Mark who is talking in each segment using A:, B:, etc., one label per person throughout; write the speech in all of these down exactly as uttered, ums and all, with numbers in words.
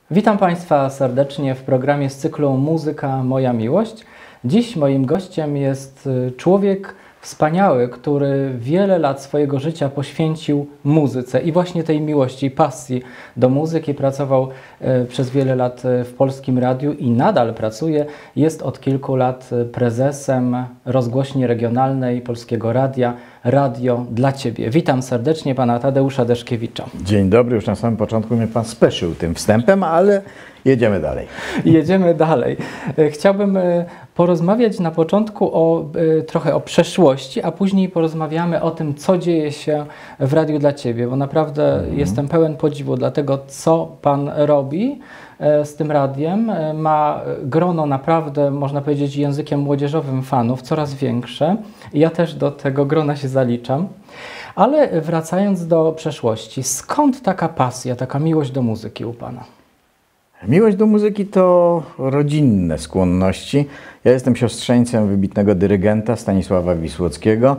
A: Witam Państwa serdecznie w programie z cyklu Muzyka Moja Miłość. Dziś moim gościem jest człowiek wspaniały, który wiele lat swojego życia poświęcił muzyce i właśnie tej miłości, pasji do muzyki. Pracował przez wiele lat w Polskim Radiu i nadal pracuje. Jest od kilku lat prezesem rozgłośni regionalnej Polskiego Radia, Radio dla Ciebie. Witam serdecznie Pana Tadeusza Deszkiewicza.
B: Dzień dobry, już na samym początku mnie Pan spieszył tym wstępem, ale jedziemy dalej.
A: Jedziemy dalej. Chciałbym porozmawiać na początku o, trochę o przeszłości, a później porozmawiamy o tym, co dzieje się w Radiu dla Ciebie, bo naprawdę mhm. jestem pełen podziwu dla tego, co Pan robi z tym radiem. Ma grono naprawdę, można powiedzieć, językiem młodzieżowym fanów, coraz większe. Ja też do tego grona się zaliczam. Ale wracając do przeszłości, skąd taka pasja, taka miłość do muzyki u Pana?
B: Miłość do muzyki to rodzinne skłonności. Ja jestem siostrzeńcem wybitnego dyrygenta Stanisława Wisłockiego.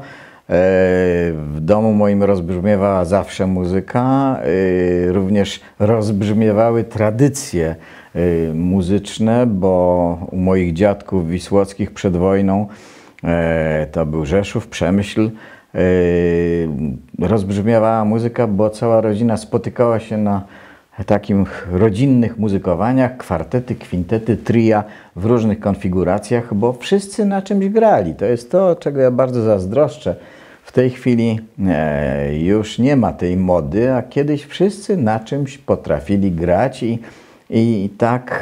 B: W domu moim rozbrzmiewa zawsze muzyka. Również rozbrzmiewały tradycje muzyczne, bo u moich dziadków Wisłockich przed wojną, to był Rzeszów, Przemyśl, rozbrzmiewała muzyka, bo cała rodzina spotykała się na takich rodzinnych muzykowaniach, kwartety, kwintety, tria w różnych konfiguracjach, bo wszyscy na czymś grali. To jest to, czego ja bardzo zazdroszczę. W tej chwili e, już nie ma tej mody, a kiedyś wszyscy na czymś potrafili grać i, i tak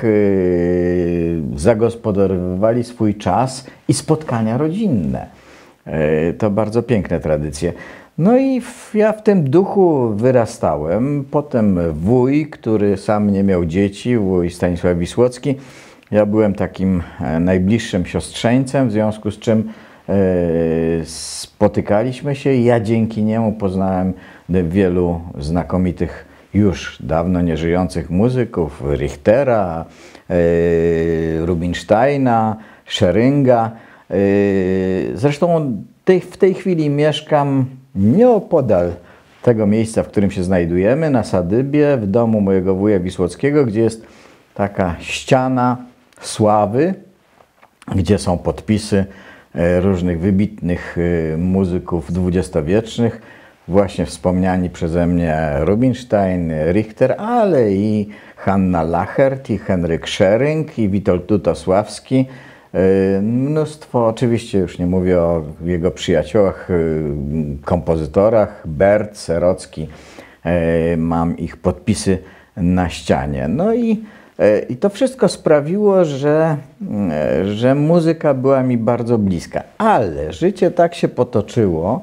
B: e, zagospodarowywali swój czas i spotkania rodzinne. E, to bardzo piękne tradycje. No i w, ja w tym duchu wyrastałem. Potem wuj, który sam nie miał dzieci, wuj Stanisław Wisłocki. Ja byłem takim najbliższym siostrzeńcem, w związku z czym e, spotykaliśmy się. Ja dzięki niemu poznałem wielu znakomitych, już dawno nieżyjących muzyków. Richtera, e, Rubinsteina, Scheringa. E, zresztą tej, w tej chwili mieszkam nieopodal tego miejsca, w którym się znajdujemy, na Sadybie, w domu mojego wuja Wisłockiego, gdzie jest taka ściana sławy, gdzie są podpisy różnych wybitnych muzyków dwudziestowiecznych, właśnie wspomniani przeze mnie Rubinstein, Richter, ale i Hanna Lachert, i Henryk Schering, i Witold Lutosławski. Mnóstwo, oczywiście już nie mówię o jego przyjaciołach, kompozytorach, Bert, Serocki, mam ich podpisy na ścianie. No i, i to wszystko sprawiło, że, że muzyka była mi bardzo bliska, ale życie tak się potoczyło,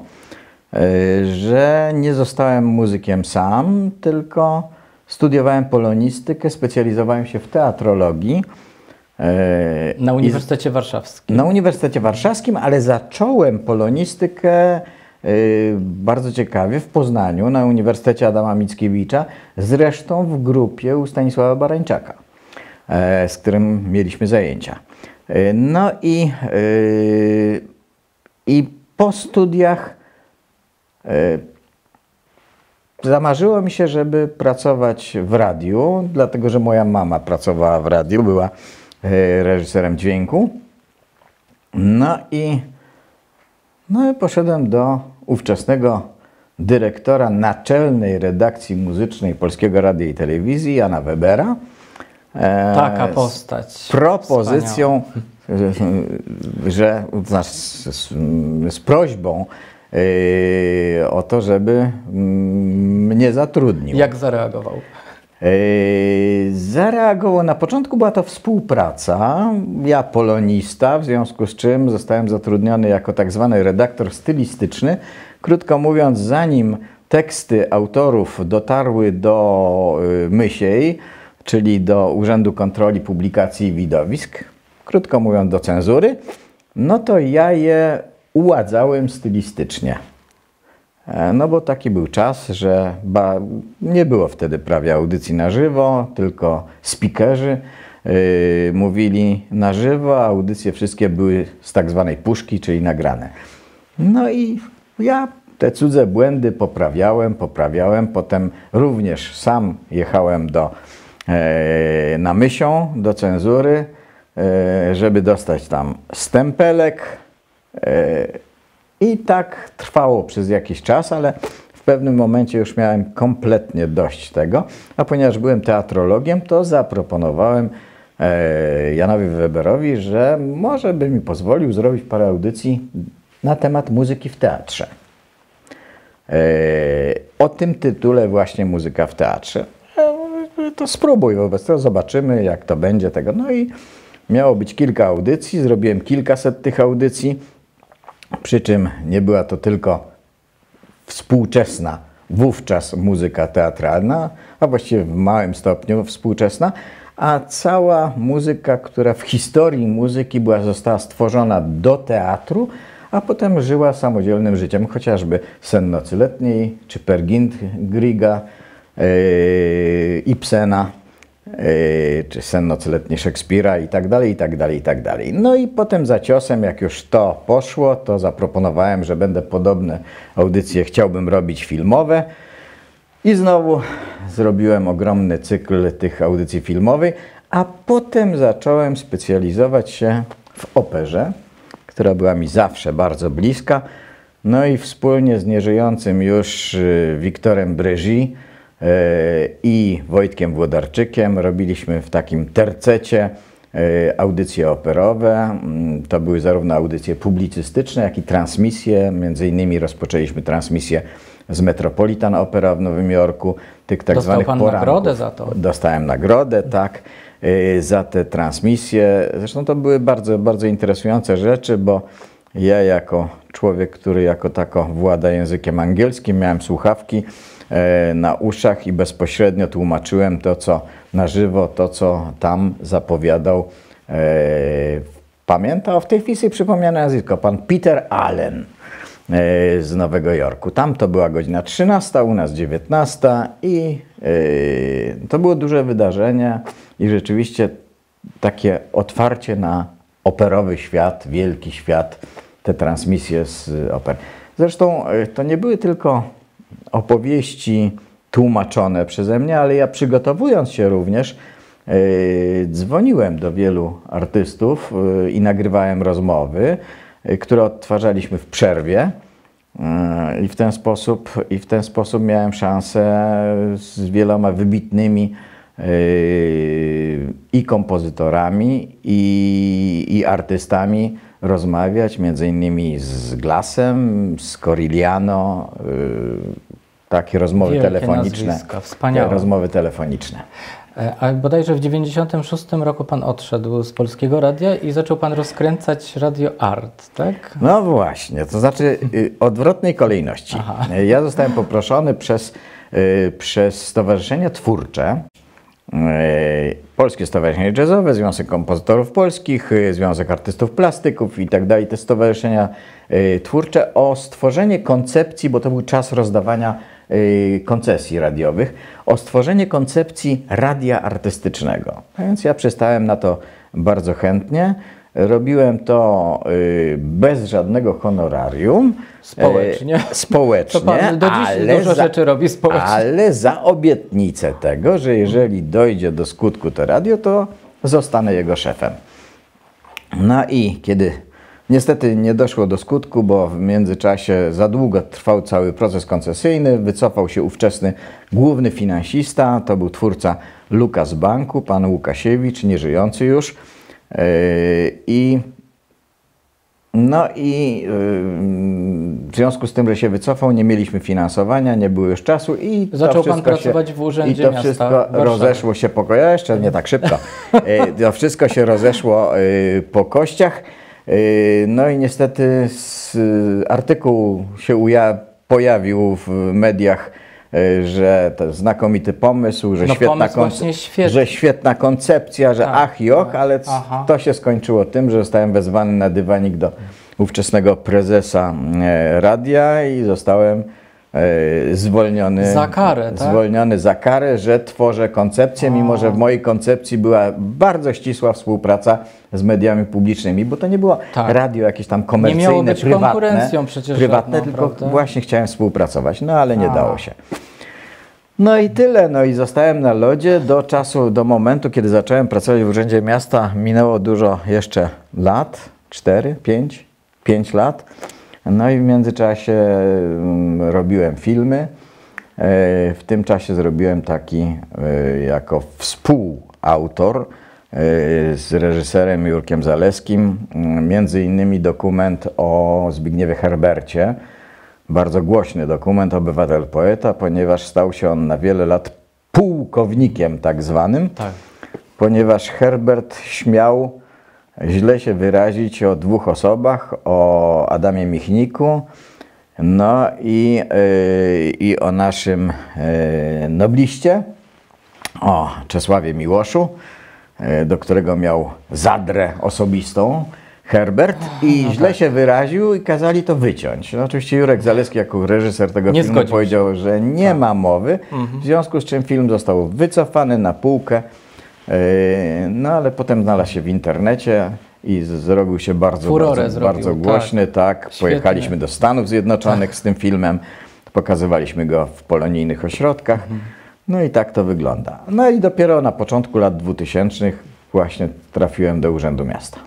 B: że nie zostałem muzykiem sam, tylko studiowałem polonistykę, specjalizowałem się w teatrologii.
A: Na Uniwersytecie Warszawskim.
B: Na Uniwersytecie Warszawskim, ale zacząłem polonistykę bardzo ciekawie w Poznaniu, na Uniwersytecie Adama Mickiewicza, zresztą w grupie u Stanisława Barańczaka, z którym mieliśmy zajęcia. No i, i po studiach zamarzyło mi się, żeby pracować w radiu, dlatego że moja mama pracowała w radiu, była reżyserem dźwięku. No i, no i poszedłem do ówczesnego dyrektora naczelnej redakcji muzycznej Polskiego Radia i Telewizji, Jana Webera.
A: Taka postać.
B: Z propozycją, że, z, z, z prośbą yy, o to, żeby mnie zatrudnił.
A: Jak zareagował?
B: Zareagował, na początku była to współpraca, ja polonista, w związku z czym zostałem zatrudniony jako tak zwany redaktor stylistyczny. Krótko mówiąc, zanim teksty autorów dotarły do Mysiej, czyli do Urzędu Kontroli Publikacji i Widowisk, krótko mówiąc do cenzury, no to ja je uładzałem stylistycznie. No bo taki był czas, że ba, nie było wtedy prawie audycji na żywo, tylko speakerzy yy, mówili na żywo, a audycje wszystkie były z tak zwanej puszki, czyli nagrane. No i ja te cudze błędy poprawiałem, poprawiałem, potem również sam jechałem do e, na Mysią do cenzury, e, żeby dostać tam stempelek. E, I tak trwało przez jakiś czas, ale w pewnym momencie już miałem kompletnie dość tego, a ponieważ byłem teatrologiem, to zaproponowałem e, Janowi Weberowi, że może by mi pozwolił zrobić parę audycji na temat muzyki w teatrze. E, o tym tytule właśnie muzyka w teatrze. E, to spróbuj wobec tego, zobaczymy jak to będzie tego. No i miało być kilka audycji, zrobiłem kilkaset tych audycji, przy czym nie była to tylko współczesna wówczas muzyka teatralna, a właściwie w małym stopniu współczesna, a cała muzyka, która w historii muzyki była, została stworzona do teatru, a potem żyła samodzielnym życiem, chociażby Sen nocy letniej, czy Peer Gynt Grieга, yy, Ibsena, yy, czy Sen nocy letniej Szekspira i tak dalej, i tak dalej, i tak dalej. No i potem za ciosem, jak już to poszło, to zaproponowałem, że będę podobne audycje chciałbym robić filmowe i znowu zrobiłem ogromny cykl tych audycji filmowych, a potem zacząłem specjalizować się w operze, która była mi zawsze bardzo bliska. No i wspólnie z nieżyjącym już Wiktorem Brégy i Wojtkiem Włodarczykiem robiliśmy w takim tercecie audycje operowe. To były zarówno audycje publicystyczne, jak i transmisje. Między innymi rozpoczęliśmy transmisję z Metropolitan Opera w Nowym Jorku. Tych tak
A: Dostał
B: zwanych
A: pan
B: poranków.
A: nagrodę za to?
B: Dostałem nagrodę, tak, za te transmisje. Zresztą to były bardzo, bardzo interesujące rzeczy, bo ja jako człowiek, który jako tako włada językiem angielskim, miałem słuchawki na uszach i bezpośrednio tłumaczyłem to, co na żywo, to, co tam zapowiadał. Pamiętam, w tej chwili przypomniane nazwisko, pan Peter Allen z Nowego Jorku. Tam to była godzina trzynasta, u nas dziewiętnasta i yy, to było duże wydarzenie i rzeczywiście takie otwarcie na operowy świat, wielki świat, te transmisje z oper. Zresztą yy, to nie były tylko opowieści tłumaczone przeze mnie, ale ja przygotowując się również yy, dzwoniłem do wielu artystów yy, i nagrywałem rozmowy, które odtwarzaliśmy w przerwie i w ten sposób, i w ten sposób miałem szansę z wieloma wybitnymi i kompozytorami, i, i artystami rozmawiać, między innymi z Glassem, z Corigliano, takie rozmowy
A: Wielkie
B: telefoniczne.
A: nazwiska, wspaniałe.
B: Rozmowy telefoniczne.
A: A bodajże w dziewięćdziesiątym szóstym roku pan odszedł z Polskiego Radia i zaczął pan rozkręcać Radio Art, tak?
B: No właśnie, to znaczy y, odwrotnej kolejności. Aha. Ja zostałem poproszony przez, y, przez Stowarzyszenie Twórcze, y, Polskie Stowarzyszenie Jazzowe, Związek Kompozytorów Polskich, y, Związek Artystów Plastyków i tak dalej, te stowarzyszenia y, twórcze, o stworzenie koncepcji, bo to był czas rozdawania koncesji radiowych, o stworzenie koncepcji radia artystycznego. A więc ja przystałem na to bardzo chętnie. Robiłem to bez żadnego honorarium.
A: Społecznie.
B: Społecznie,
A: to pan do dziś
B: ale,
A: dużo
B: za,
A: rzeczy robi społecznie.
B: ale za obietnicę tego, że jeżeli dojdzie do skutku to radio, to zostanę jego szefem. No i kiedy niestety nie doszło do skutku, bo w międzyczasie za długo trwał cały proces koncesyjny, wycofał się ówczesny główny finansista, to był twórca Lukas Banku, pan Łukasiewicz, nieżyjący już. I no i w związku z tym, że się wycofał, nie mieliśmy finansowania, nie było już czasu i
A: zaczął
B: to
A: pan pracować
B: się,
A: w urzędzie
B: i to
A: miasta
B: wszystko
A: Warszawy.
B: rozeszło się po kościach, jeszcze nie tak szybko, to wszystko się rozeszło po kościach. No i niestety artykuł się uja pojawił w mediach, że to znakomity pomysł, że,
A: no
B: świetna,
A: pomysł
B: konce że świetna koncepcja, że
A: tak,
B: ach i och,
A: tak.
B: ale
A: Aha.
B: to się skończyło tym, że zostałem wezwany na dywanik do ówczesnego prezesa radia i zostałem zwolniony
A: za karę, tak?
B: zwolniony za karę, że tworzę koncepcję, mimo że w mojej koncepcji była bardzo ścisła współpraca z mediami publicznymi, bo to nie było
A: tak.
B: radio jakieś tam komercyjne,
A: nie miało być
B: prywatne,
A: konkurencją przecież
B: prywatne
A: żadną,
B: tylko
A: prawda?
B: właśnie chciałem współpracować, no ale nie
A: A.
B: dało się. No i tyle. No i zostałem na lodzie do czasu, do momentu, kiedy zacząłem pracować w Urzędzie Miasta. Minęło dużo jeszcze lat, cztery, pięć, pięć lat. No i w międzyczasie mm, robiłem filmy. E, w tym czasie zrobiłem taki e, jako współautor e, z reżyserem Jurkiem Zaleskim, m, między innymi dokument o Zbigniewie Herbercie. Bardzo głośny dokument Obywatel Poeta, ponieważ stał się on na wiele lat pułkownikiem tak zwanym,
A: Tak.
B: ponieważ Herbert śmiał źle się wyrazić o dwóch osobach, o Adamie Michniku, no i, yy, i o naszym yy, nobliście, o Czesławie Miłoszu, yy, do którego miał zadrę osobistą Herbert i
A: no
B: źle
A: tak.
B: się wyraził i kazali to wyciąć. No, oczywiście Jurek Zaleski jako reżyser tego
A: Nie
B: filmu
A: zgodził
B: powiedział, że nie
A: Tak.
B: ma mowy, w związku z czym film został wycofany na półkę. No ale potem znalazł się w internecie i z- zrobił się bardzo,
A: Furorę
B: bardzo,
A: zrobił,
B: bardzo
A: tak.
B: głośny. Tak,
A: Świetnie.
B: pojechaliśmy do Stanów Zjednoczonych z tym filmem, pokazywaliśmy go w polonijnych ośrodkach. No i tak to wygląda. No i dopiero na początku lat dwutysięcznych właśnie trafiłem do Urzędu Miasta.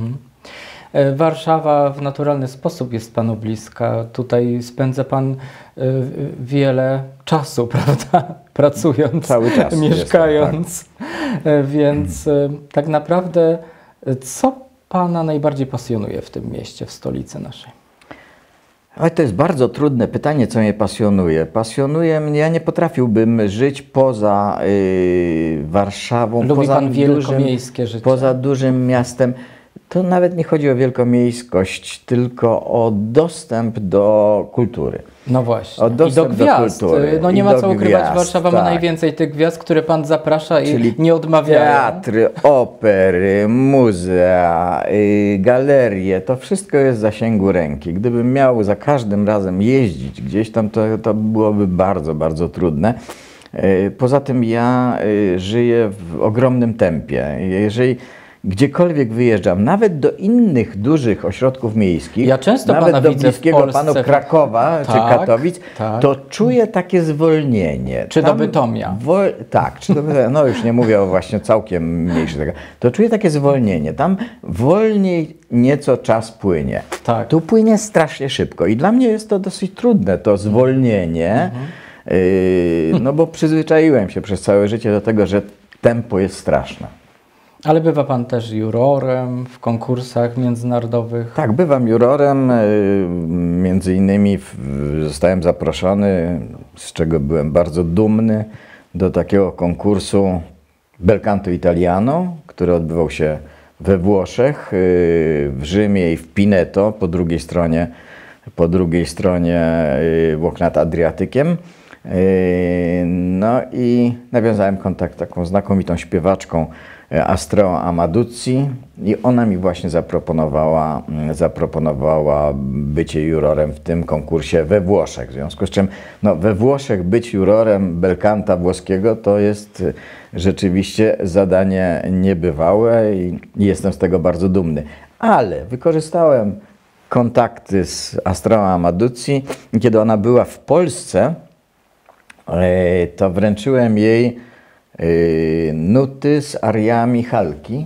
A: E, Warszawa w naturalny sposób jest Panu bliska. Tutaj spędza Pan e, wiele czasu, prawda? Pracując,
B: Cały czas
A: mieszkając. E, Więc e, tak naprawdę e, co Pana najbardziej pasjonuje w tym mieście, w stolicy naszej?
B: Ale to jest bardzo trudne pytanie, co mnie pasjonuje. Pasjonuje mnie, ja nie potrafiłbym żyć poza y, Warszawą,
A: Lubi
B: poza
A: Pan wielkomiejskie życie?
B: poza dużym miastem. To nawet nie chodzi o wielkomiejskość, tylko o dostęp do kultury.
A: No właśnie.
B: O
A: I do
B: dostęp do
A: gwiazd.
B: kultury.
A: No nie
B: I
A: ma
B: do
A: co ukrywać,
B: gwiazd,
A: Warszawa ma
B: tak.
A: najwięcej tych gwiazd, które Pan zaprasza
B: Czyli
A: i nie odmawia.
B: Teatry, opery, muzea, y, galerie, to wszystko jest w zasięgu ręki. Gdybym miał za każdym razem jeździć gdzieś tam, to, to byłoby bardzo, bardzo trudne. Y, Poza tym ja y, żyję w ogromnym tempie. Jeżeli gdziekolwiek wyjeżdżam, nawet do innych dużych ośrodków miejskich,
A: Ja często
B: nawet
A: pana
B: do
A: widzę w
B: bliskiego
A: Polsce.
B: panu Krakowa czy
A: Tak,
B: Katowic,
A: tak.
B: to czuję takie zwolnienie.
A: Czy do Bytomia.
B: Wol, tak, czy do Bytomia. No już nie mówię o właśnie całkiem mniejszych tego. To czuję takie zwolnienie. Tam wolniej nieco czas płynie.
A: Tak.
B: Tu płynie strasznie szybko i dla mnie jest to dosyć trudne, to zwolnienie, yy, no bo przyzwyczaiłem się przez całe życie do tego, że tempo jest straszne.
A: Ale bywa Pan też jurorem w konkursach międzynarodowych.
B: Tak, bywam jurorem, y, między innymi w, zostałem zaproszony, z czego byłem bardzo dumny, do takiego konkursu Belcanto Italiano, który odbywał się we Włoszech, y, w Rzymie i w Pineto, po drugiej stronie, po drugiej stronie y, Włoch nad Adriatykiem. Y, No i nawiązałem kontakt z taką znakomitą śpiewaczką Astreo Amaduzzi i ona mi właśnie zaproponowała, zaproponowała bycie jurorem w tym konkursie we Włoszech. W związku z czym no, we Włoszech być jurorem Belcanta włoskiego to jest rzeczywiście zadanie niebywałe i jestem z tego bardzo dumny. Ale wykorzystałem kontakty z Astreo Amaduzzi i kiedy ona była w Polsce, to wręczyłem jej nuty z ariami Halki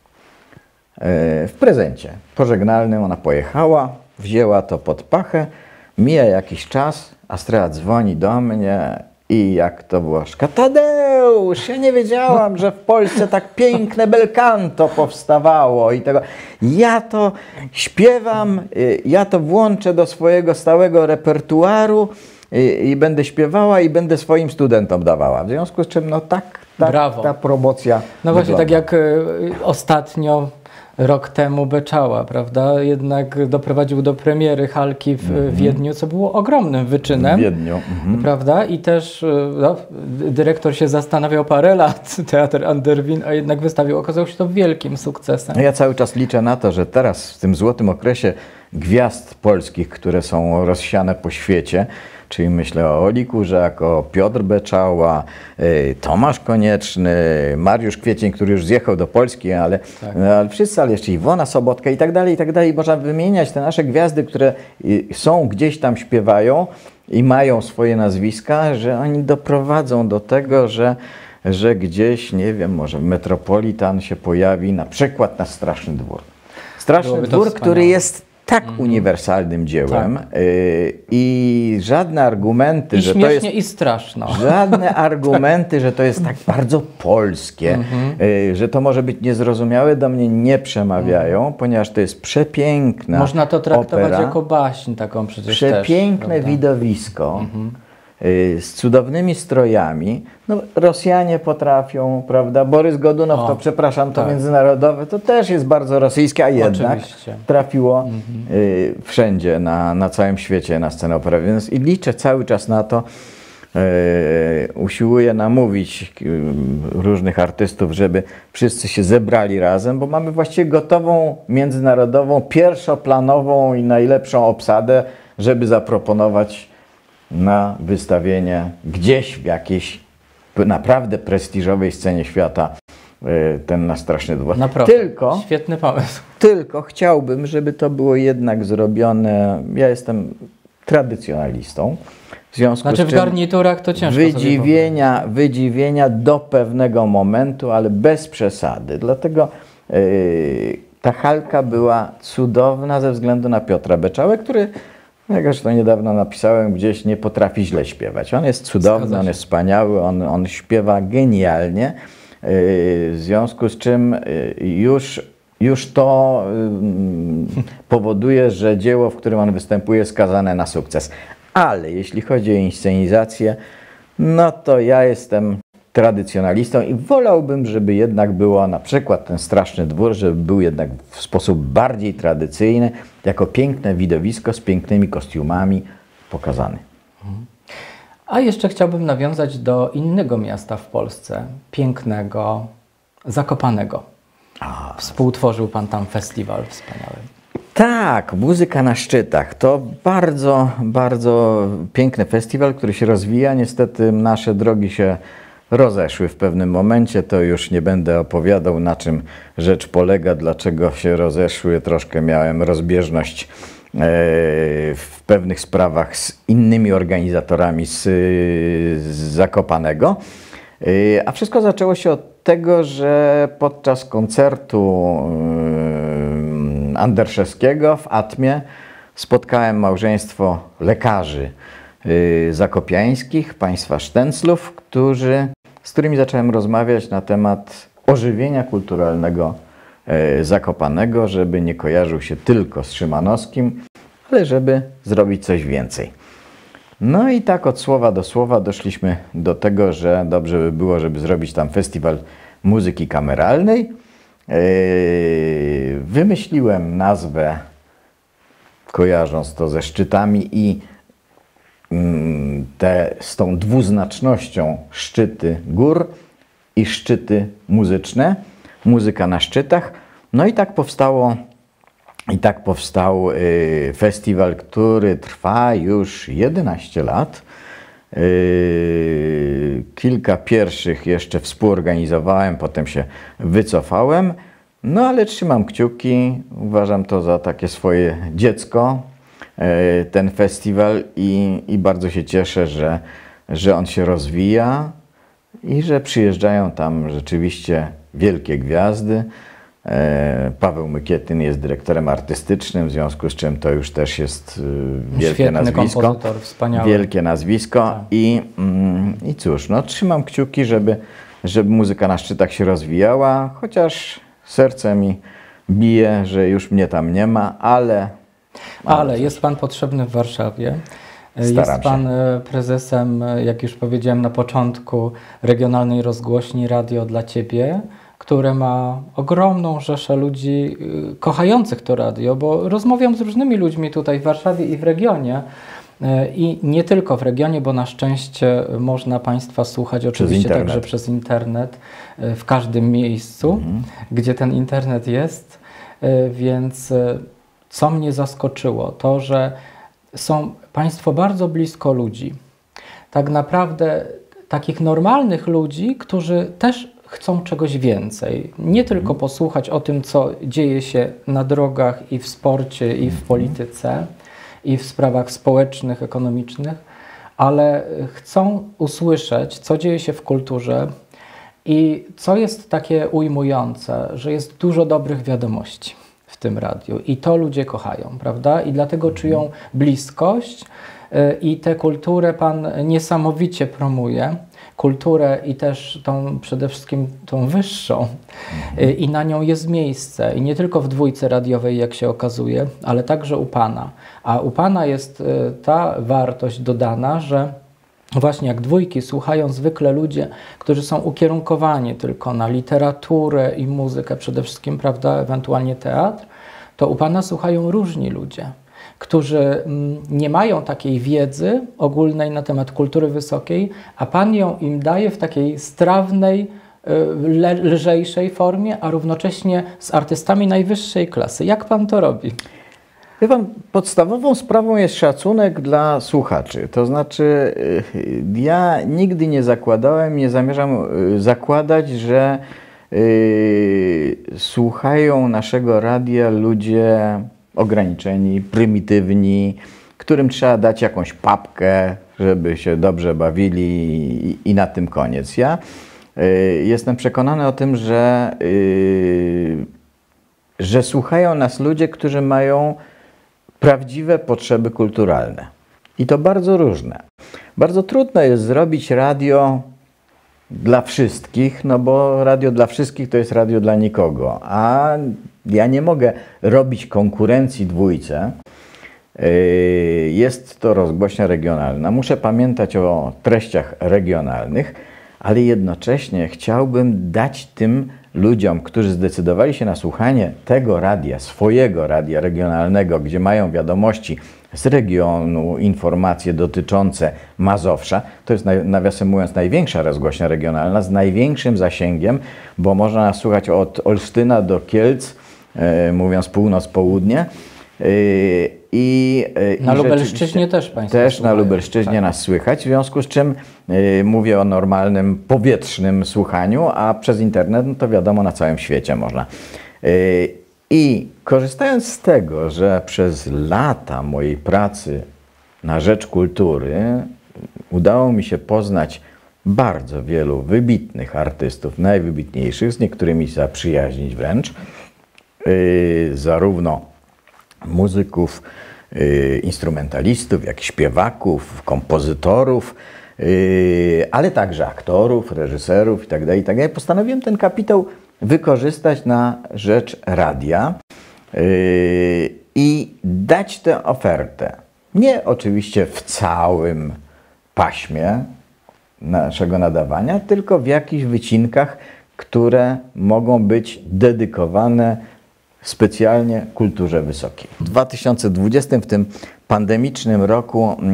B: w prezencie pożegnalnym. Ona pojechała, wzięła to pod pachę, mija jakiś czas, Astrea dzwoni do mnie i jak to Włoszka: Tadeusz, ja nie wiedziałam, że w Polsce tak piękne belcanto powstawało i tego. Ja to śpiewam, ja to włączę do swojego stałego repertuaru i, i będę śpiewała i będę swoim studentom dawała. W związku z czym no tak, tak
A: Brawo.
B: ta promocja
A: No właśnie,
B: wygląda.
A: tak jak y, ostatnio, rok temu Beczała, prawda? Jednak doprowadził do premiery Halki w mm-hmm. Wiedniu, co było ogromnym wyczynem.
B: W Wiedniu. Mhm.
A: Prawda? I też y, no, dyrektor się zastanawiał parę lat, Teatr Anderwin, a jednak wystawił. Okazało się to wielkim sukcesem.
B: No ja cały czas liczę na to, że teraz w tym złotym okresie gwiazd polskich, które są rozsiane po świecie, czyli myślę o Oli Kurzak, o Piotr Beczała, y, Tomasz Konieczny, Mariusz Kwiecień, który już zjechał do Polski, ale,
A: Tak.
B: no, ale wszyscy, ale jeszcze Iwona Sobotka i tak dalej, i tak dalej. Można wymieniać te nasze gwiazdy, które y, są gdzieś tam, śpiewają. i mają swoje nazwiska, że oni doprowadzą do tego, że, że gdzieś, nie wiem, może Metropolitan się pojawi na przykład na Straszny Dwór. Straszny Dwór, który jest tak mm. uniwersalnym dziełem tak. Yy, i żadne argumenty,
A: I
B: że
A: śmiesznie,
B: to jest...
A: i straszno.
B: Żadne argumenty, że to jest tak bardzo polskie, mm-hmm. yy, że to może być niezrozumiałe, do mnie nie przemawiają, mm. ponieważ to jest przepiękna
A: Można to traktować
B: opera,
A: jako baśń taką przecież
B: przepiękne
A: też,
B: widowisko.
A: Mm-hmm.
B: Z cudownymi strojami. No, Rosjanie potrafią, prawda? Borys Godunow, o, to przepraszam, to tak. międzynarodowe, to też jest bardzo rosyjskie, a jednak Oczywiście. trafiło mhm. y, wszędzie, na, na całym świecie na scenę operowej. Więc i liczę cały czas na to, y, usiłuję namówić y, różnych artystów, żeby wszyscy się zebrali razem, bo mamy właściwie gotową, międzynarodową, pierwszoplanową i najlepszą obsadę, żeby zaproponować na wystawienie gdzieś w jakiejś naprawdę prestiżowej scenie świata ten na Straszny Dwór.
A: Naprawdę,
B: tylko,
A: świetny pomysł.
B: Tylko chciałbym, żeby to było jednak zrobione, ja jestem tradycjonalistą, w związku
A: znaczy
B: z czym
A: w garniturach to ciężko
B: wydziwienia, sobie wydziwienia do pewnego momentu, ale bez przesady. Dlatego yy, ta halka była cudowna ze względu na Piotra Beczałę, który, jak zresztą niedawno napisałem, gdzieś nie potrafi źle śpiewać. On jest cudowny, on jest wspaniały, on, on śpiewa genialnie, yy, w związku z czym yy, już, już to yy, powoduje, że dzieło, w którym on występuje, jest skazane na sukces. Ale jeśli chodzi o inscenizację, no to ja jestem tradycjonalistą i wolałbym, żeby jednak było na przykład ten Straszny Dwór, żeby był jednak w sposób bardziej tradycyjny, jako piękne widowisko z pięknymi kostiumami pokazany.
A: A jeszcze chciałbym nawiązać do innego miasta w Polsce, pięknego, Zakopanego. A. Współtworzył Pan tam festiwal wspaniały.
B: Tak, Muzyka na szczytach. To bardzo, bardzo piękny festiwal, który się rozwija. Niestety nasze drogi się rozeszły w pewnym momencie. To już nie będę opowiadał, na czym rzecz polega, dlaczego się rozeszły. Troszkę miałem rozbieżność w pewnych sprawach z innymi organizatorami z, z Zakopanego. A wszystko zaczęło się od tego, że podczas koncertu Anderszewskiego w Atmie spotkałem małżeństwo lekarzy zakopiańskich, państwa Sztenclów, którzy, z którymi zacząłem rozmawiać na temat ożywienia kulturalnego Zakopanego, żeby nie kojarzył się tylko z Szymanowskim, ale żeby zrobić coś więcej. No i tak od słowa do słowa doszliśmy do tego, że dobrze by było, żeby zrobić tam festiwal muzyki kameralnej. Wymyśliłem nazwę, kojarząc to ze szczytami i te, z tą dwuznacznością szczyty gór i szczyty muzyczne, muzyka na szczytach. No i tak powstało, i tak powstał festiwal, który trwa już jedenaście lat. Kilka pierwszych jeszcze współorganizowałem, potem się wycofałem, no ale trzymam kciuki, uważam to za takie swoje dziecko, ten festiwal i, i bardzo się cieszę, że, że on się rozwija i że przyjeżdżają tam rzeczywiście wielkie gwiazdy. Paweł Mykietyn jest dyrektorem artystycznym, w związku z czym to już też jest wielkie
A: Świetny
B: nazwisko.
A: kompozytor, wspaniały.
B: Wielkie nazwisko
A: tak.
B: i, mm, i cóż, no trzymam kciuki, żeby, żeby muzyka na szczytach się rozwijała, chociaż serce mi bije, że już mnie tam nie ma, ale...
A: Ale jest Pan potrzebny w Warszawie.
B: Staram
A: jest Pan
B: się.
A: prezesem, jak już powiedziałem na początku, regionalnej rozgłośni Radio dla Ciebie, które ma ogromną rzeszę ludzi kochających to radio, bo rozmawiam z różnymi ludźmi tutaj w Warszawie i w regionie. I nie tylko w regionie, bo na szczęście można Państwa słuchać oczywiście
B: przez
A: także przez internet w każdym miejscu, mhm. gdzie ten internet jest. Więc co mnie zaskoczyło, to że są Państwo bardzo blisko ludzi. Tak naprawdę takich normalnych ludzi, którzy też chcą czegoś więcej. Nie tylko posłuchać o tym, co dzieje się na drogach i w sporcie, i w polityce, i w sprawach społecznych, ekonomicznych, ale chcą usłyszeć, co dzieje się w kulturze i co jest takie ujmujące, że jest dużo dobrych wiadomości w tym radiu i to ludzie kochają, prawda? I dlatego czują bliskość i tę kulturę Pan niesamowicie promuje. Kulturę i też tą przede wszystkim tą wyższą mhm. i na nią jest miejsce i nie tylko w dwójce radiowej, jak się okazuje, ale także u Pana. A u Pana jest ta wartość dodana, że właśnie jak dwójki słuchają zwykle ludzie, którzy są ukierunkowani tylko na literaturę i muzykę przede wszystkim, prawda, ewentualnie teatr, to u Pana słuchają różni ludzie, którzy nie mają takiej wiedzy ogólnej na temat kultury wysokiej, a Pan ją im daje w takiej strawnej, lżejszej formie, a równocześnie z artystami najwyższej klasy. Jak Pan to robi?
B: Wie Pan, podstawową sprawą jest szacunek dla słuchaczy. To znaczy, ja nigdy nie zakładałem, nie zamierzam zakładać, że yy, słuchają naszego radia ludzie ograniczeni, prymitywni, którym trzeba dać jakąś papkę, żeby się dobrze bawili i, i na tym koniec. Ja y, jestem przekonany o tym, że, y, że słuchają nas ludzie, którzy mają prawdziwe potrzeby kulturalne. I to bardzo różne. Bardzo trudno jest zrobić radio dla wszystkich, no bo radio dla wszystkich to jest radio dla nikogo. A ja nie mogę robić konkurencji dwójce. Jest to rozgłośnia regionalna. Muszę pamiętać o treściach regionalnych, ale jednocześnie chciałbym dać tym ludziom, którzy zdecydowali się na słuchanie tego radia, swojego radia regionalnego, gdzie mają wiadomości z regionu, informacje dotyczące Mazowsza. To jest, nawiasem mówiąc, największa rozgłośnia regionalna z największym zasięgiem, bo można słuchać od Olsztyna do Kielc, e, mówiąc północ-południe. E, I,
A: na i Lubelszczyźnie też Państwo
B: Też
A: słuchają.
B: Na Lubelszczyźnie tak. nas słychać, w związku z czym y, mówię o normalnym, powietrznym słuchaniu, a przez internet, no to wiadomo, na całym świecie można. Y, I korzystając z tego, że przez lata mojej pracy na rzecz kultury udało mi się poznać bardzo wielu wybitnych artystów, najwybitniejszych, z niektórymi zaprzyjaźnić wręcz, y, zarówno muzyków, y, instrumentalistów, jak i śpiewaków, kompozytorów, y, ale także aktorów, reżyserów itd., itd. Postanowiłem ten kapitał wykorzystać na rzecz radia y, i dać tę ofertę. Nie oczywiście w całym paśmie naszego nadawania, tylko w jakichś wycinkach, które mogą być dedykowane specjalnie kulturze wysokiej. W dwa tysiące dwudziestym, w tym pandemicznym roku, e,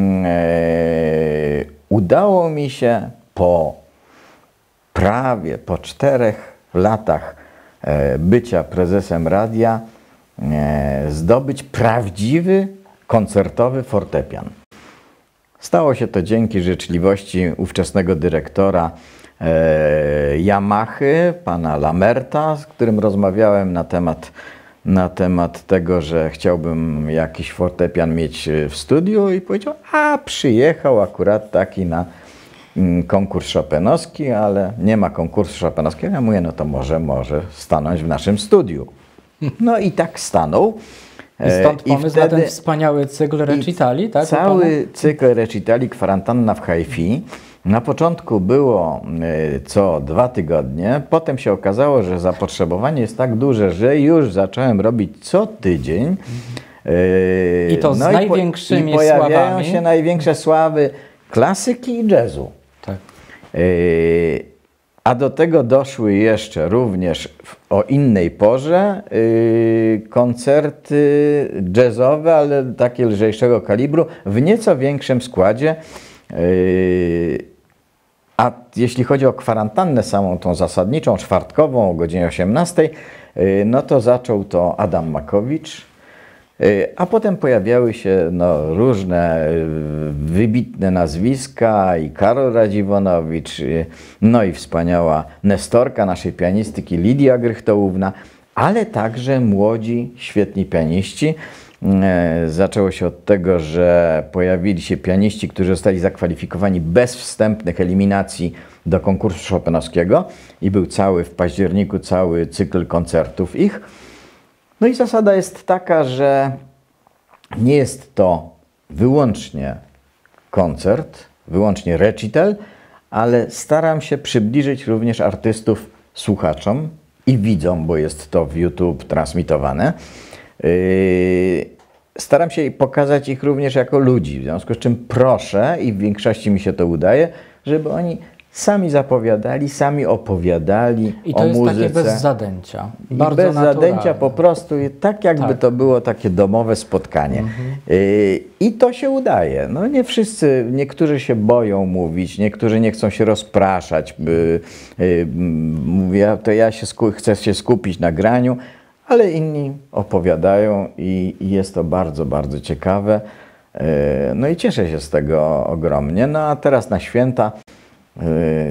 B: udało mi się po prawie po czterech latach e, bycia prezesem radia e, zdobyć prawdziwy koncertowy fortepian. Stało się to dzięki życzliwości ówczesnego dyrektora e, Yamahy, pana Lamerta, z którym rozmawiałem na temat na temat tego, że chciałbym jakiś fortepian mieć w studiu i powiedział, a przyjechał akurat taki na konkurs chopinowski, ale nie ma konkursu chopinowskiego. Ja mówię, no to może, może stanąć w naszym studiu. No i tak stanął.
A: I stąd pomysł I wtedy, na ten wspaniały cykl recitali, tak?
B: Cały cykl recitali Kwarantanna w Hi-Fi. Na początku było co dwa tygodnie, potem się okazało, że zapotrzebowanie jest tak duże, że już zacząłem robić co tydzień.
A: I to z no największymi
B: i po, i pojawiają
A: sławami.
B: się największe sławy klasyki i jazzu.
A: Tak.
B: A do tego doszły jeszcze również w, o innej porze yy, koncerty jazzowe, ale takie lżejszego kalibru, w nieco większym składzie. Yy, a jeśli chodzi o kwarantannę samą, tą zasadniczą, czwartkową o godzinie osiemnastej, yy, no to zaczął to Adam Makowicz, yy, a potem pojawiały się no, różne yy, wybitne nazwiska, i Karol Radziwonowicz, yy, no i wspaniała nestorka naszej pianistyki Lidia Grychtołówna, ale także młodzi, świetni pianiści. Zaczęło się od tego, że pojawili się pianiści, którzy zostali zakwalifikowani bez wstępnych eliminacji do konkursu chopinowskiego i był cały w październiku, cały cykl koncertów ich. No i zasada jest taka, że nie jest to wyłącznie koncert, wyłącznie recital, ale staram się przybliżyć również artystów słuchaczom i widzom, bo jest to w YouTube transmitowane. Yy, staram się pokazać ich również jako ludzi, w związku z czym proszę, i w większości mi się to udaje, żeby oni sami zapowiadali, sami opowiadali
A: I to
B: o
A: jest
B: muzyce.
A: takie bez zadęcia.
B: I
A: Bardzo
B: bez
A: naturalne.
B: zadęcia po prostu, tak jakby
A: Tak.
B: to było takie domowe spotkanie.
A: Mhm.
B: Yy, I to się udaje. No nie wszyscy, niektórzy się boją mówić, niektórzy nie chcą się rozpraszać. By, yy, mówię, to ja się sku- chcę się skupić na graniu, ale inni opowiadają i, i jest to bardzo, bardzo ciekawe. Yy, no i cieszę się z tego ogromnie. No a teraz na święta yy,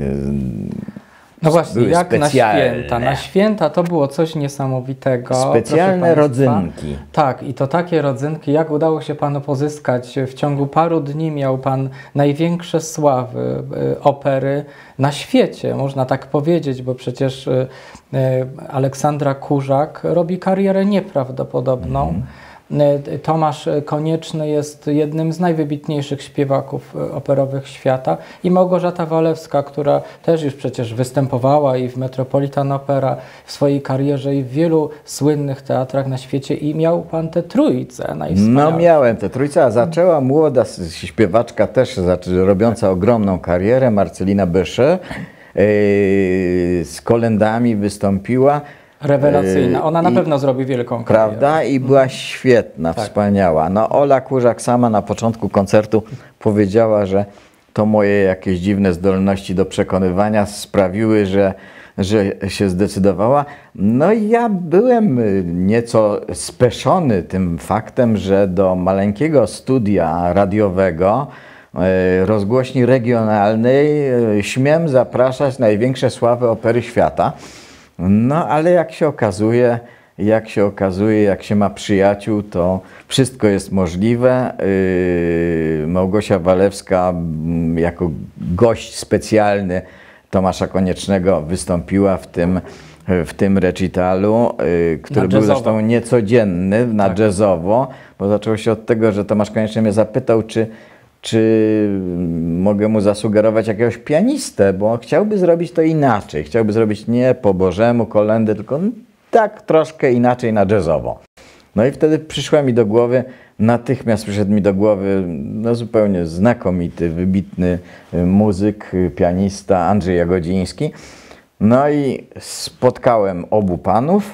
A: No właśnie,
B: były
A: jak na
B: specjalne.
A: święta. Na święta to było coś niesamowitego.
B: Specjalne
A: proszę państwa.
B: rodzynki.
A: Tak, i to takie rodzynki, jak udało się Panu pozyskać? W ciągu paru dni miał Pan największe sławy y, opery na świecie, można tak powiedzieć, bo przecież y, y, Aleksandra Kurzak robi karierę nieprawdopodobną.
B: Mhm.
A: Tomasz Konieczny jest jednym z najwybitniejszych śpiewaków operowych świata i Małgorzata Walewska, która też już przecież występowała i w Metropolitan Opera w swojej karierze i w wielu słynnych teatrach na świecie i miał Pan tę trójcę najwspanialszą.
B: No miałem tę trójcę, a zaczęła młoda śpiewaczka też robiąca ogromną karierę, Marcelina Becher, yy, z kolendami wystąpiła.
A: Rewelacyjna. Ona na
B: I,
A: pewno zrobi wielką karierę.
B: Prawda? I była świetna,
A: Tak.
B: wspaniała. No Ola Kurzak sama na początku koncertu powiedziała, że to moje jakieś dziwne zdolności do przekonywania sprawiły, że, że się zdecydowała. No i ja byłem nieco speszony tym faktem, że do maleńkiego studia radiowego rozgłośni regionalnej śmiem zapraszać największe sławy opery świata. No, ale jak się okazuje, jak się okazuje, jak się ma przyjaciół, to wszystko jest możliwe. Yy, Małgosia Walewska jako gość specjalny Tomasza Koniecznego wystąpiła w tym, w tym recitalu, yy, który był zresztą niecodzienny, na tak. jazzowo, bo zaczęło się od tego, że Tomasz Konieczny mnie zapytał, czy czy mogę mu zasugerować jakiegoś pianistę, bo chciałby zrobić to inaczej. Chciałby zrobić nie po bożemu kolędę, tylko tak troszkę inaczej na jazzowo. No i wtedy przyszła mi do głowy, natychmiast przyszedł mi do głowy no zupełnie znakomity, wybitny muzyk, pianista Andrzej Jagodziński. No i spotkałem obu panów.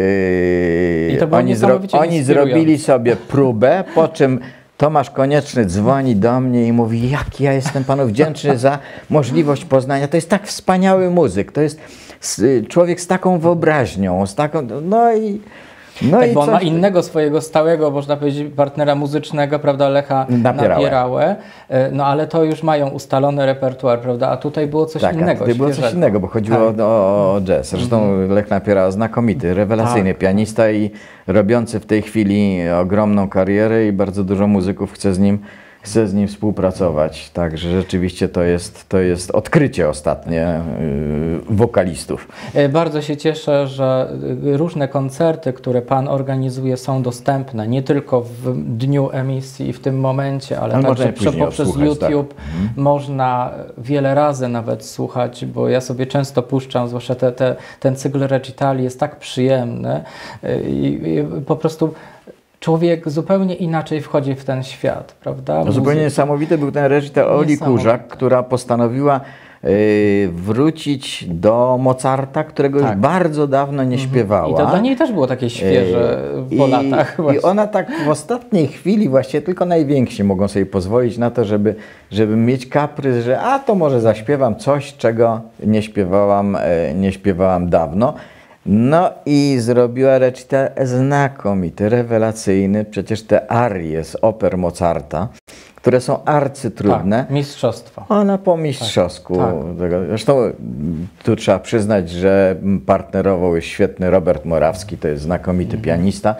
B: Yy,
A: I to było
B: oni zro oni zrobili sobie próbę, po czym Tomasz Konieczny dzwoni do mnie i mówi, jak ja jestem panu wdzięczny za możliwość poznania. To jest tak wspaniały muzyk, to jest człowiek z taką wyobraźnią, z taką, no i... No
A: tak,
B: i
A: bo on
B: coś...
A: ma innego swojego stałego, można powiedzieć, partnera muzycznego, prawda, Lecha
B: Napierałę.
A: Napierałę, no ale to już mają ustalony repertuar, prawda, a tutaj było coś
B: tak,
A: innego,
B: tutaj było coś innego, bo chodziło tak. o, o jazz. Zresztą mm-hmm. Lech Napierała znakomity, rewelacyjny tak. pianista i robiący w tej chwili ogromną karierę i bardzo dużo muzyków chce z nim Chcę z nim współpracować, także rzeczywiście to jest, to jest odkrycie ostatnie yy, wokalistów.
A: Bardzo się cieszę, że różne koncerty, które Pan organizuje, są dostępne nie tylko w dniu emisji, w tym momencie, ale, ale także poprzez YouTube. Tak. Można wiele razy nawet słuchać, bo ja sobie często puszczam, zwłaszcza te, te, ten cykl recitali jest tak przyjemny i, i po prostu człowiek zupełnie inaczej wchodzi w ten świat, prawda?
B: No, zupełnie niesamowity był ten recital Oli Kurzak, która postanowiła y, wrócić do Mozarta, którego tak. już bardzo dawno nie śpiewała.
A: I to dla niej też było takie świeże y, po
B: i,
A: latach.
B: I ona tak w ostatniej chwili, właściwie tylko najwięksi mogą sobie pozwolić na to, żeby, żeby mieć kaprys, że a to może zaśpiewam coś, czego nie śpiewałam, y, nie śpiewałam dawno. No i zrobiła recital znakomity, rewelacyjny. Przecież te arie z oper Mozarta, które są arcytrudne.
A: Tak, mistrzostwo.
B: Ona po mistrzowsku.
A: Tak, tak.
B: Zresztą tu trzeba przyznać, że partnerował jest świetny Robert Morawski, to jest znakomity mhm. pianista.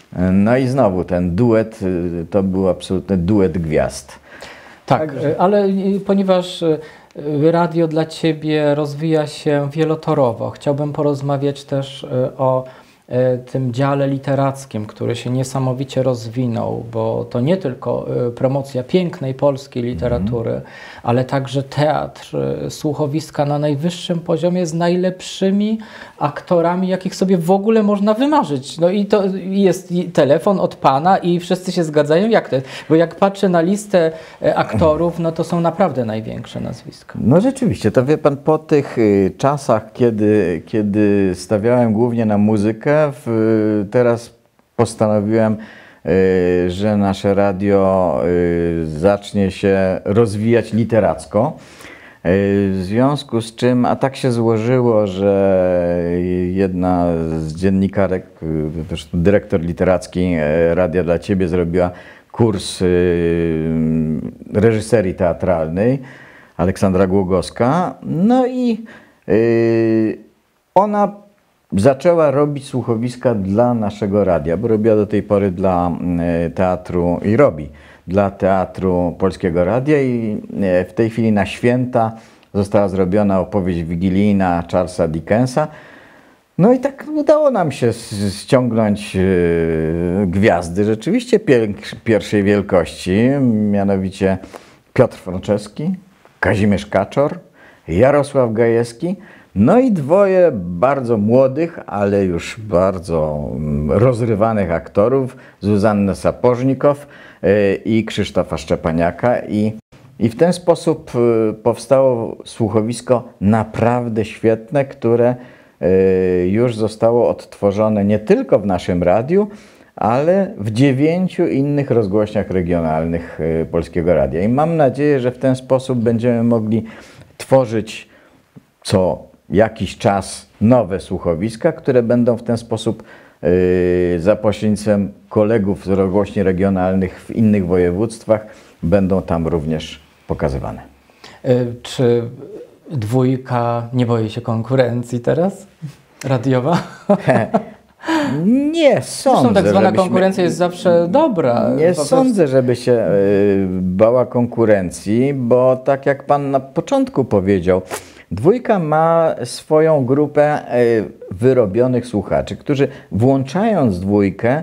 B: No i znowu ten duet, to był absolutny duet gwiazd.
A: Tak, Także. ale ponieważ radio dla Ciebie rozwija się wielotorowo, chciałbym porozmawiać też o tym dziale literackim, który się niesamowicie rozwinął, bo to nie tylko promocja pięknej polskiej literatury, mm. ale także teatr, słuchowiska na najwyższym poziomie z najlepszymi aktorami, jakich sobie w ogóle można wymarzyć. No i to jest telefon od Pana i wszyscy się zgadzają, jak to jest. Bo jak patrzę na listę aktorów, no to są naprawdę największe nazwiska.
B: No rzeczywiście, to wie Pan, po tych czasach, kiedy, kiedy stawiałem głównie na muzykę, W, teraz postanowiłem, y, że nasze radio y, zacznie się rozwijać literacko. Y, w związku z czym, a tak się złożyło, że jedna z dziennikarek, y, dyrektor literacki y, Radia dla Ciebie, zrobiła kurs y, reżyserii teatralnej, Aleksandra Głogowska. No i y, ona zaczęła robić słuchowiska dla naszego radia, bo robiła do tej pory dla teatru i robi dla Teatru Polskiego Radia i w tej chwili na święta została zrobiona opowieść wigilijna Charlesa Dickensa. No i tak udało nam się ściągnąć gwiazdy rzeczywiście pierwszej wielkości, mianowicie Piotr Franceski, Kazimierz Kaczor, Jarosław Gajewski. No i dwoje bardzo młodych, ale już bardzo rozrywanych aktorów, Zuzannę Sapożnikow i Krzysztofa Szczepaniaka. I, I w ten sposób powstało słuchowisko naprawdę świetne, które już zostało odtworzone nie tylko w naszym radiu, ale w dziewięciu innych rozgłośniach regionalnych Polskiego Radia. I mam nadzieję, że w ten sposób będziemy mogli tworzyć co jakiś czas nowe słuchowiska, które będą w ten sposób yy, za pośrednictwem kolegów z rozgłośni regionalnych w innych województwach będą tam również pokazywane.
A: Yy, czy dwójka nie boi się konkurencji teraz? Radiowa?
B: Nie sądzę.
A: Zresztą tak zwana
B: żebyśmy,
A: konkurencja jest zawsze dobra.
B: Nie sądzę, żeby się y, bała konkurencji, bo tak jak Pan na początku powiedział, dwójka ma swoją grupę wyrobionych słuchaczy, którzy włączając dwójkę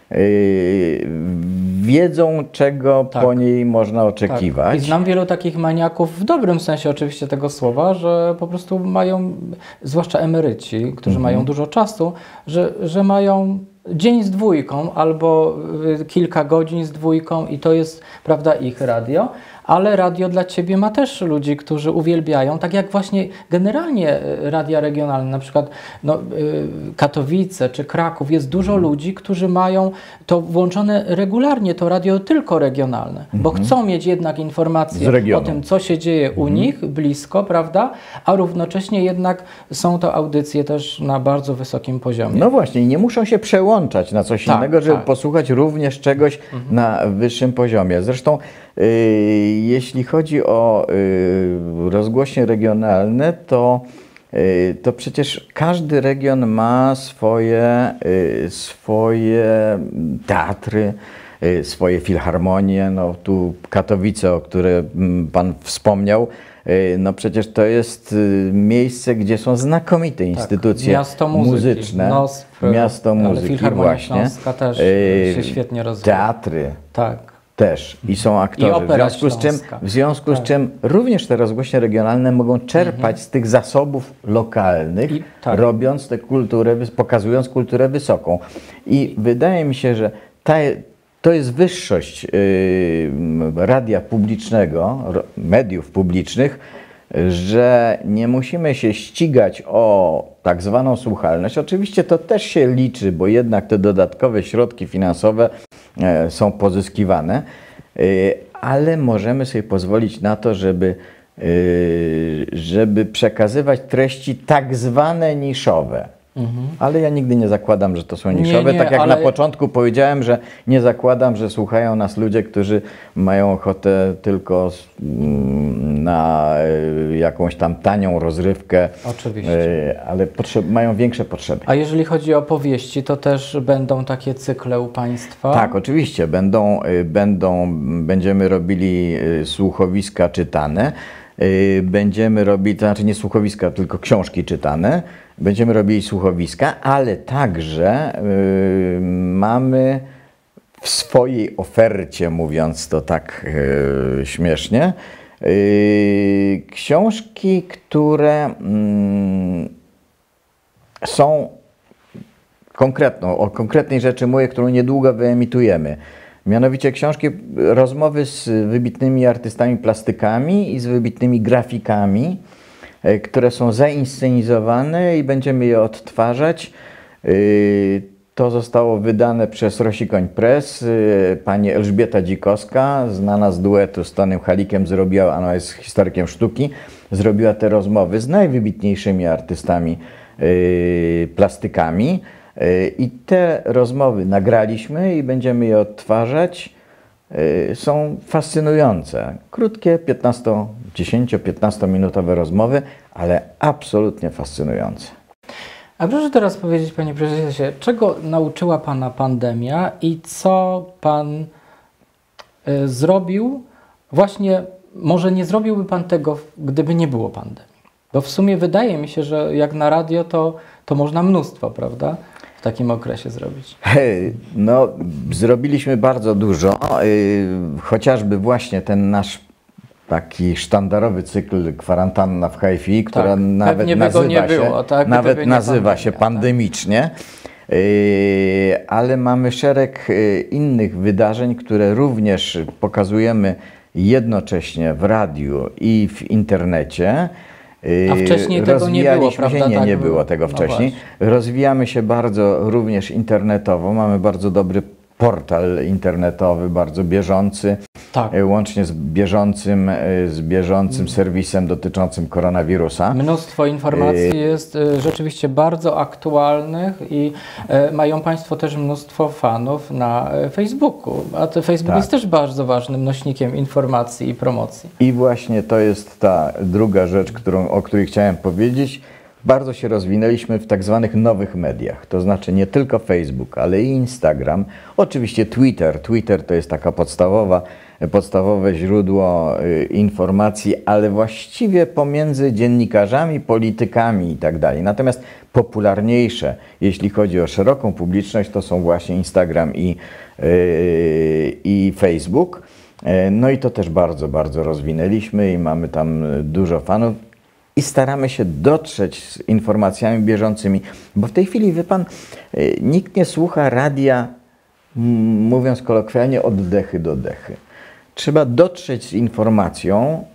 B: wiedzą, czego tak. po niej można oczekiwać.
A: Tak. I znam wielu takich maniaków, w dobrym sensie oczywiście tego słowa, że po prostu mają, zwłaszcza emeryci, którzy mhm. mają dużo czasu, że, że mają dzień z dwójką albo kilka godzin z dwójką i to jest, prawda, ich radio. Ale radio dla Ciebie ma też ludzi, którzy uwielbiają, tak jak właśnie generalnie radia regionalne, na przykład no, Katowice czy Kraków, jest dużo ludzi, którzy mają to włączone regularnie, to radio tylko regionalne, mhm. bo chcą mieć jednak informacje o tym, co się dzieje u mhm. nich, blisko, prawda, a równocześnie jednak są to audycje też na bardzo wysokim poziomie.
B: No właśnie, i nie muszą się przełączać na coś tak, innego, żeby tak. posłuchać również czegoś mhm. na wyższym poziomie. Zresztą Yy, jeśli chodzi o yy, rozgłośnie regionalne, to, yy, to przecież każdy region ma swoje, yy, swoje teatry, yy, swoje filharmonie. No, tu Katowice, o które Pan wspomniał, yy, no przecież to jest yy, miejsce, gdzie są znakomite instytucje
A: tak, miasto muzyki,
B: muzyczne.
A: Nospry,
B: miasto muzyki,
A: Filharmonia
B: właśnie.
A: Śląska też
B: yy,
A: się świetnie rozwija.
B: Teatry.
A: Tak.
B: Też i są aktorzy.
A: I opera
B: w związku z czym, w związku tak. z czym również te rozgłośnie regionalne mogą czerpać mhm. z tych zasobów lokalnych, I, tak. robiąc tę kulturę, pokazując kulturę wysoką. I wydaje mi się, że ta, to jest wyższość yy, radia publicznego, mediów publicznych, że nie musimy się ścigać o tak zwaną słuchalność. Oczywiście to też się liczy, bo jednak te dodatkowe środki finansowe są pozyskiwane, ale możemy sobie pozwolić na to, żeby, żeby przekazywać treści tak zwane niszowe. Mhm. Ale ja nigdy nie zakładam, że to są niszowe.
A: Nie, nie,
B: tak jak
A: ale...
B: na początku powiedziałem, że nie zakładam, że słuchają nas ludzie, którzy mają ochotę tylko na jakąś tam tanią rozrywkę.
A: Oczywiście.
B: Ale potrzeb- mają większe potrzeby.
A: A jeżeli chodzi o powieści, to też będą takie cykle u Państwa?
B: Tak, oczywiście. Będą, będą, będziemy robili słuchowiska czytane. Będziemy robić, to znaczy nie słuchowiska, tylko książki czytane. Będziemy robili słuchowiska, ale także yy, mamy w swojej ofercie, mówiąc to tak yy, śmiesznie, yy, książki, które yy, są konkretną, o konkretnej rzeczy mówię, którą niedługo wyemitujemy. Mianowicie książki, rozmowy z wybitnymi artystami plastykami i z wybitnymi grafikami, które są zainscenizowane i będziemy je odtwarzać. To zostało wydane przez Rosikoń Press. Pani Elżbieta Dzikowska, znana z duetu z Tonym Halikiem, zrobiła, ona jest historykiem sztuki, zrobiła te rozmowy z najwybitniejszymi artystami plastykami. I te rozmowy nagraliśmy i będziemy je odtwarzać. Są fascynujące. Krótkie, dziesięcio-piętnastominutowe rozmowy, ale absolutnie fascynujące.
A: A proszę teraz powiedzieć, panie prezesie, czego nauczyła pana pandemia i co pan y, zrobił? Właśnie, może nie zrobiłby pan tego, gdyby nie było pandemii. Bo w sumie wydaje mi się, że jak na radio, to, to można mnóstwo, prawda? W takim okresie zrobić.
B: No, zrobiliśmy bardzo dużo, chociażby właśnie ten nasz taki sztandarowy cykl Kwarantanna w H F I, która
A: tak,
B: nawet nazywa
A: nie
B: się,
A: było, tak?
B: nawet nazywa
A: pandemia,
B: się pandemicznie, tak. Ale mamy szereg innych wydarzeń, które również pokazujemy jednocześnie w radiu i w internecie.
A: A wcześniej tego nie było, prawda?
B: Się, nie,
A: tak
B: nie było tego wcześniej. No Rozwijamy się bardzo również internetowo. Mamy bardzo dobry portal internetowy, bardzo bieżący, tak. łącznie z bieżącym, z bieżącym serwisem dotyczącym koronawirusa.
A: Mnóstwo informacji jest rzeczywiście bardzo aktualnych i mają Państwo też mnóstwo fanów na Facebooku. A to Facebook tak. jest też bardzo ważnym nośnikiem informacji i promocji.
B: I właśnie to jest ta druga rzecz, którą, o której chciałem powiedzieć. Bardzo się rozwinęliśmy w tak zwanych nowych mediach, to znaczy nie tylko Facebook, ale i Instagram, oczywiście Twitter. Twitter to jest taka podstawowa, podstawowe źródło y, informacji, ale właściwie pomiędzy dziennikarzami, politykami i tak dalej. Natomiast popularniejsze, jeśli chodzi o szeroką publiczność, to są właśnie Instagram i, y, i Facebook. No i to też bardzo, bardzo rozwinęliśmy i mamy tam dużo fanów. I staramy się dotrzeć z informacjami bieżącymi, bo w tej chwili, wie pan, nikt nie słucha radia, mówiąc kolokwialnie, od dechy do dechy. Trzeba dotrzeć z informacją,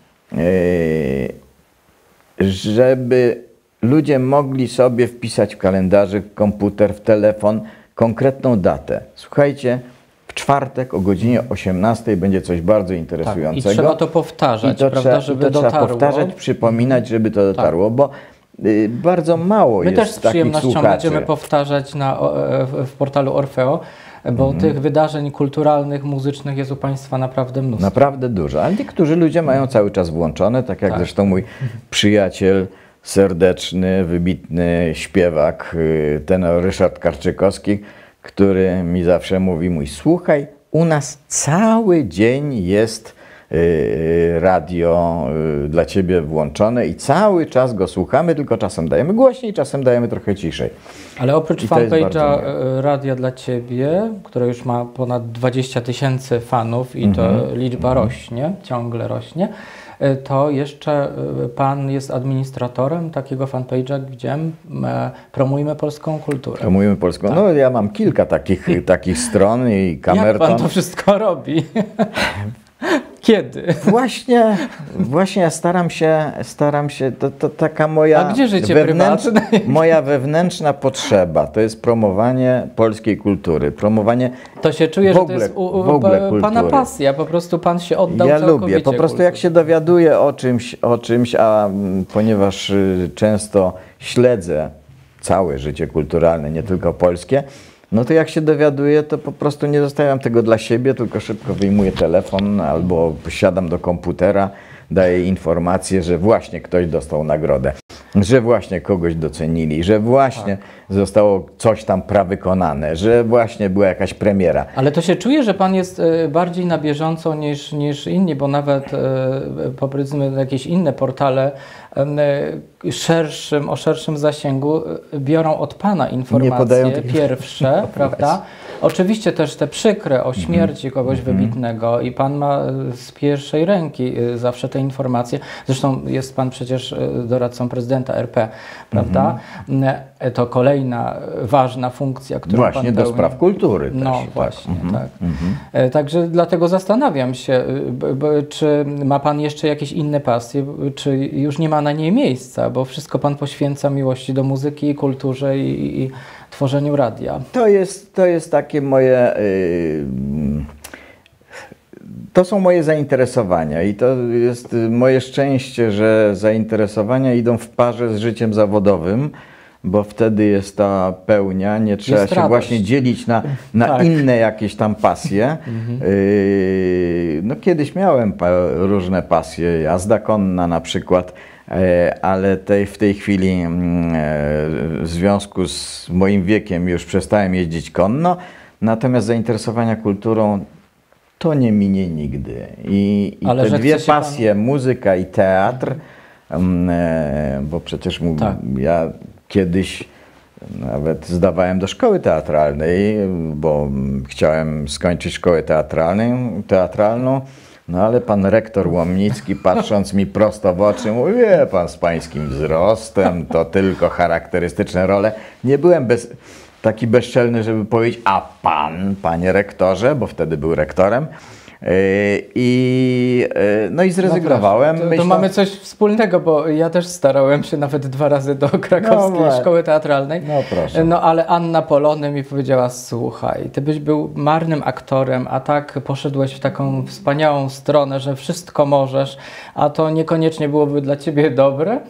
B: żeby ludzie mogli sobie wpisać w kalendarzyk, w komputer, w telefon konkretną datę. Słuchajcie, w czwartek o godzinie osiemnastej będzie coś bardzo interesującego.
A: Tak, i trzeba to powtarzać,
B: I to
A: prawda,
B: trzeba,
A: żeby
B: to
A: dotarło.
B: Trzeba powtarzać, przypominać, żeby to dotarło, tak. bo y, bardzo mało
A: My
B: jest
A: też z
B: takich
A: przyjemnością
B: słuchaczy.
A: będziemy powtarzać na, w, w portalu Orfeo, bo mhm. tych wydarzeń kulturalnych, muzycznych jest u Państwa naprawdę mnóstwo.
B: Naprawdę dużo, ale niektórzy ludzie mają cały czas włączone, tak jak tak. zresztą mój przyjaciel serdeczny, wybitny śpiewak, tenor Ryszard Karczykowski, który mi zawsze mówi, mój słuchaj, u nas cały dzień jest y, radio y, dla Ciebie włączone i cały czas go słuchamy, tylko czasem dajemy głośniej, czasem dajemy trochę ciszej.
A: Ale oprócz fanpage'a Radia dla Ciebie, które już ma ponad dwadzieścia tysięcy fanów i to mm-hmm. liczba rośnie, ciągle rośnie, to jeszcze Pan jest administratorem takiego fanpage'a, gdzie promujemy polską kulturę.
B: Promujemy polską. Tak. No ja mam kilka takich, takich stron i kamerton.
A: Jak Pan to wszystko robi? Kiedy?
B: Właśnie, właśnie ja staram się, staram się, to, to taka moja,
A: A gdzie życie
B: wewnętrzna,
A: prywatne?
B: moja wewnętrzna potrzeba, to jest promowanie polskiej kultury, promowanie
A: To się czuje,
B: w ogóle,
A: że to jest u, u,
B: w ogóle
A: Pana pasja, po prostu Pan się oddał
B: Ja
A: całkowicie
B: lubię, po prostu
A: kulturze.
B: jak się dowiaduję o czymś, o czymś, a ponieważ często śledzę całe życie kulturalne, nie tylko polskie, no to jak się dowiaduję, to po prostu nie zostawiam tego dla siebie, tylko szybko wyjmuję telefon albo siadam do komputera, daję informację, że właśnie ktoś dostał nagrodę, że właśnie kogoś docenili, że właśnie tak. zostało coś tam prawykonane, że właśnie była jakaś premiera.
A: Ale to się czuje, że Pan jest bardziej na bieżąco niż, niż inni, bo nawet powiedzmy jakieś inne portale szerszym, o szerszym zasięgu biorą od Pana informacje tych... pierwsze, no, prawda? Oczywiście też te przykre o śmierci kogoś mm-hmm. wybitnego i Pan ma z pierwszej ręki zawsze te informacje. Zresztą jest Pan przecież doradcą prezydenta R P, prawda? Mm-hmm. To kolejna ważna funkcja, którą
B: Właśnie
A: Pan
B: do
A: pełni.
B: spraw kultury
A: No
B: też,
A: właśnie,
B: tak.
A: tak.
B: Mm-hmm.
A: Także dlatego zastanawiam się, czy ma Pan jeszcze jakieś inne pasje, czy już nie ma na nie miejsca, bo wszystko Pan poświęca miłości do muzyki, kulturze i, i tworzeniu radia.
B: To jest, to jest takie moje... Yy, to są moje zainteresowania i to jest moje szczęście, że zainteresowania idą w parze z życiem zawodowym, bo wtedy jest ta pełnia, nie trzeba
A: jest
B: się
A: radość.
B: właśnie dzielić na, na tak. inne jakieś tam pasje. Mhm. Yy, no kiedyś miałem różne pasje, jazda konna na przykład, ale tej, w tej chwili w związku z moim wiekiem już przestałem jeździć konno, natomiast zainteresowania kulturą to nie minie nigdy. I, i
A: ale
B: te dwie pasje,
A: pan...
B: muzyka i teatr, bo przecież tak. ja kiedyś nawet zdawałem do szkoły teatralnej, bo chciałem skończyć szkołę teatralną, teatralną. No ale pan rektor Łomnicki, patrząc mi prosto w oczy, mówi, wie pan, z pańskim wzrostem to tylko charakterystyczne role. Nie byłem bez, taki bezczelny, żeby powiedzieć, a pan, panie rektorze, bo wtedy był rektorem. I, no i zrezygnowałem.
A: No to, to
B: Myślę...
A: mamy coś wspólnego, bo ja też starałem się nawet dwa razy do krakowskiej no, szkoły teatralnej.
B: No proszę.
A: No ale Anna Polony mi powiedziała, słuchaj, ty byś był marnym aktorem, a tak poszedłeś w taką wspaniałą stronę, że wszystko możesz, a to niekoniecznie byłoby dla ciebie dobre.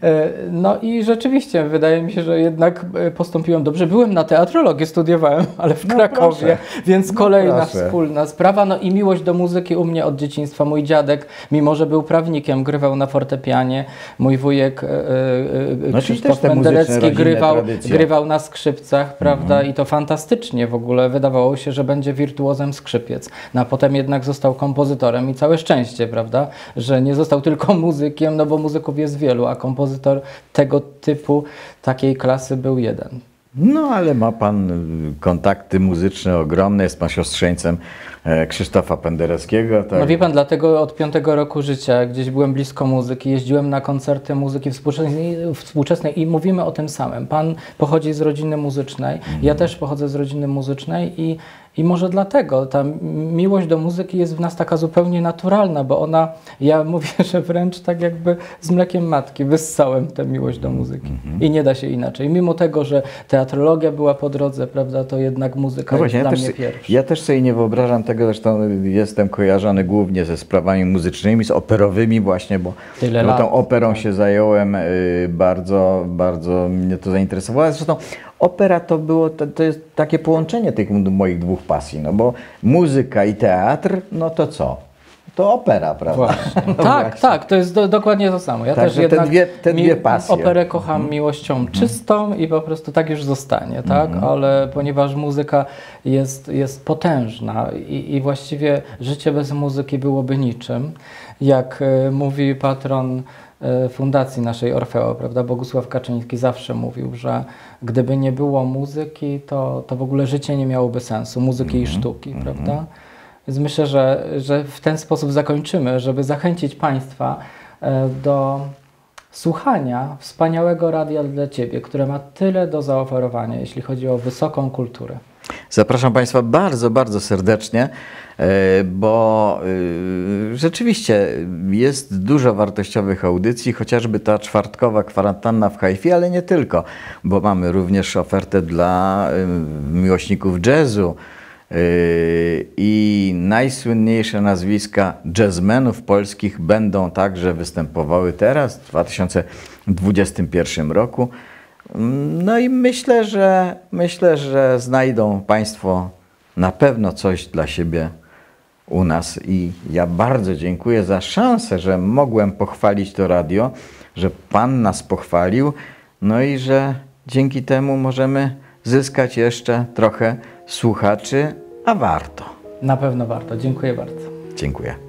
A: No i rzeczywiście wydaje mi się, że jednak postąpiłem dobrze. Byłem na teatrologię, studiowałem, ale w
B: no
A: Krakowie,
B: proszę.
A: więc
B: no
A: kolejna
B: proszę.
A: wspólna sprawa. No i miłość do muzyki u mnie od dzieciństwa. Mój dziadek, mimo że był prawnikiem, grywał na fortepianie. Mój wujek e, e,
B: no,
A: Krzysztof Mendelecki grywał, grywał na skrzypcach, prawda? Mhm. I to fantastycznie w ogóle. Wydawało się, że będzie wirtuozem skrzypiec. No a potem jednak został kompozytorem i całe szczęście, prawda? Że nie został tylko muzykiem, no bo muzyków jest wielu, a kompozytor tego typu, takiej klasy był jeden.
B: No ale ma pan kontakty muzyczne ogromne, jest pan siostrzeńcem Krzysztofa Pendereckiego. Tak?
A: No wie pan, dlatego od piątego roku życia gdzieś byłem blisko muzyki, jeździłem na koncerty muzyki współczesnej, współczesnej i mówimy o tym samym. Pan pochodzi z rodziny muzycznej, mhm. ja też pochodzę z rodziny muzycznej i I może dlatego ta miłość do muzyki jest w nas taka zupełnie naturalna, bo ona, ja mówię, że wręcz tak jakby z mlekiem matki wyssałem tę miłość do muzyki. Mm-hmm. I nie da się inaczej. Mimo tego, że teatrologia była po drodze, prawda, to jednak muzyka no właśnie, jest dla ja mnie
B: też,
A: pierwsza.
B: Ja też sobie nie wyobrażam tego, zresztą jestem kojarzony głównie ze sprawami muzycznymi, z operowymi właśnie, bo, bo tą operą tak. się zająłem, y, bardzo, bardzo mnie to zainteresowało. Zresztą opera to było, to, to jest takie połączenie tych moich dwóch pasji, no bo muzyka i teatr, no to co? To opera, prawda?
A: No tak, właśnie. tak, to jest do, dokładnie to samo. Ja
B: tak,
A: też jednak
B: te dwie, te dwie pasje.
A: Operę kocham mm. miłością mm. czystą i po prostu tak już zostanie, tak? Mm. Ale ponieważ muzyka jest, jest potężna i, i właściwie życie bez muzyki byłoby niczym. Jak y, mówi patron fundacji naszej Orfeo, prawda? Bogusław Kaczyński zawsze mówił, że gdyby nie było muzyki, to, to w ogóle życie nie miałoby sensu, muzyki mm-hmm. i sztuki, mm-hmm. prawda? Więc myślę, że, że w ten sposób zakończymy, żeby zachęcić Państwa do słuchania wspaniałego radia dla Ciebie, które ma tyle do zaoferowania, jeśli chodzi o wysoką kulturę.
B: Zapraszam Państwa bardzo, bardzo serdecznie, bo rzeczywiście jest dużo wartościowych audycji, chociażby ta czwartkowa kwarantanna w Haifi, ale nie tylko, bo mamy również ofertę dla miłośników jazzu i najsłynniejsze nazwiska jazzmenów polskich będą także występowały teraz, w dwa tysiące dwudziestym pierwszym roku. No i myślę, że myślę, że znajdą Państwo na pewno coś dla siebie u nas i ja bardzo dziękuję za szansę, że mogłem pochwalić to radio, że Pan nas pochwalił, no i że dzięki temu możemy zyskać jeszcze trochę słuchaczy, a warto.
A: Na pewno warto. Dziękuję bardzo.
B: Dziękuję.